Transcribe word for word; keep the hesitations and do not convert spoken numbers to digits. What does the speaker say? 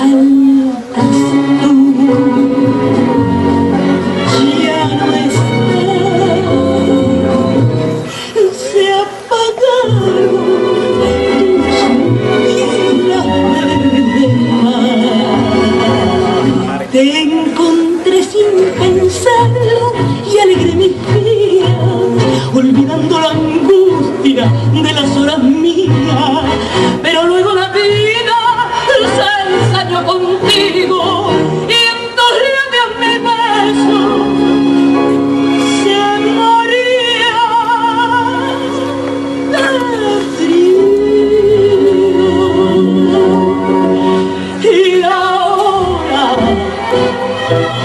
faltas tú. Ya no estás, se apagaron tus suspiros de mar. Te encontré sin pensarlo y alegré mis días, olvidando la angustia de las horas mías. Pero luego la vida se ensañó contigo y en tus labios mi beso se moría de frío. Y ahora